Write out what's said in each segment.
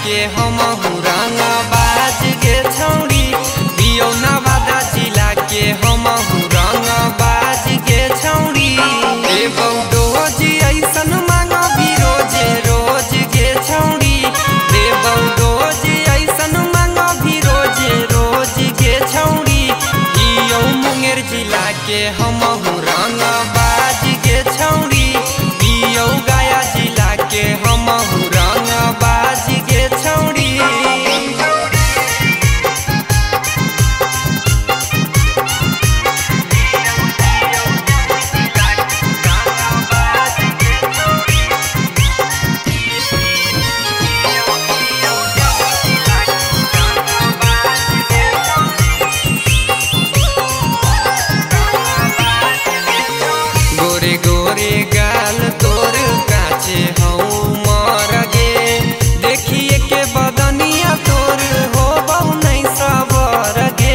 के हम रंगबाज गे छौड़ी दियो नवादा जिला के हम रंगबाज गे छौड़ी ए बौडोज ऐसन मांग भी रोजे रोज गे छौड़ी रे बौडोज ऐसन मांग भी रोजे रोज गे छौड़ी दियो मुंगेर जिला के हम रंगबाज गे छौड़ी दियो गया जिला के हम रंगबाज गे छौड़ी। गोरे गोरे गाल तोर काचे हूँ मर गे देखिए के बदनिया तोर हो बहु नहीं सबर गे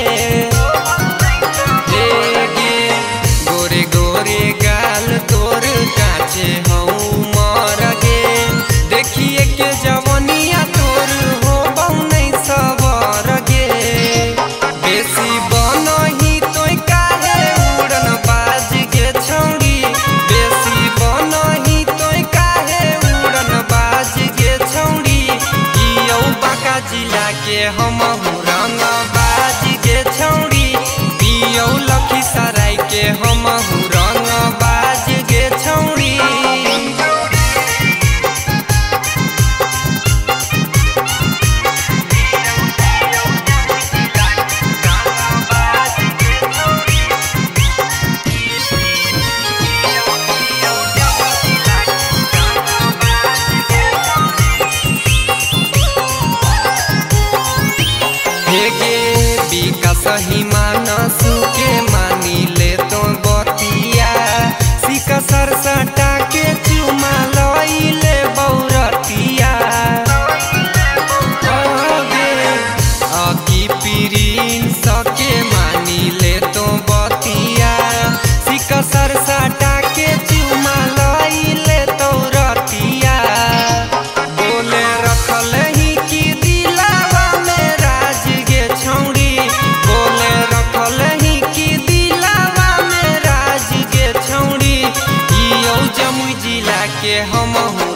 गोरे गोरे गाल तोर काचे हूँ मर गे देखिए के जवनिया तोर हो बहु नहीं सबर गे बेसी बनही तो काहे उड़न बाज गे छौड़ी बेसी बनही तो काहे उड़न बाज गे छौड़ी दियो बांका जिला के हम रंगबाज गे छौड़ी दियो लखीसराय के हम रंगबाज गे छौड़ी। विकास ही मानसू के मानी ले तो बतिया सिका सरसटा के चुमा लइले बौरतिया अकी पीरीन सके मानी ले तो बतिया सिका सरसटा के चुमा लइले तो रतिया बोले रखल ही की दिलावा में राज गे छौड़ी बोले रखल ही की दिलावा में राज गे छौड़ी इयो जमुई जिला के हम